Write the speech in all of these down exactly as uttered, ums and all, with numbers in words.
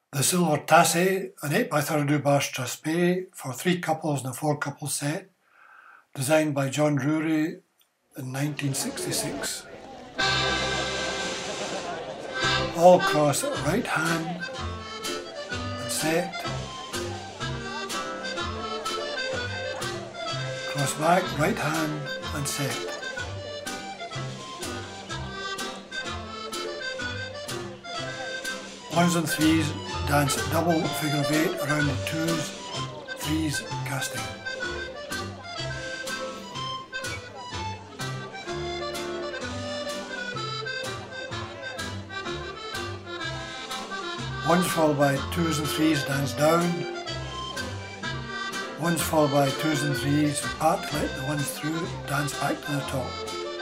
The silver Tassie, an eight by thirty-two bar strathspey for three couples and a four couple set, designed by John Drury in nineteen sixty-six. All cross right hand and set, cross back right hand and set. Ones and threes dance double figure of eight around the twos, threes casting. Ones followed by twos and threes dance down. Ones followed by twos and threes, part to let the ones through, dance back to the top.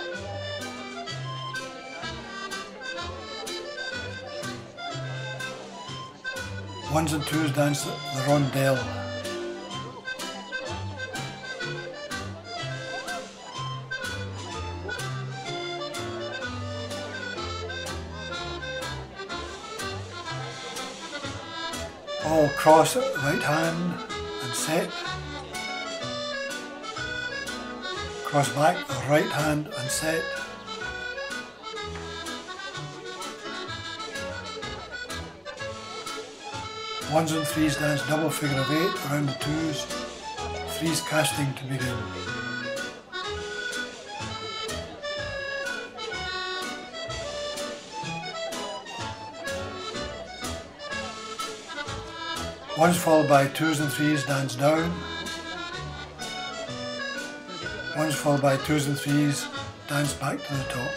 Ones and twos dance the rondelle. All cross right hand and set. Cross back right hand and set. Ones and threes dance double figure of eight around the twos, threes casting to begin. Ones followed by twos and threes dance down. Ones followed by twos and threes dance back to the top.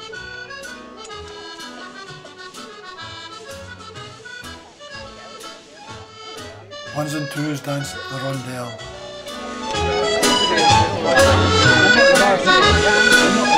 Ones and twos dance the rondelle.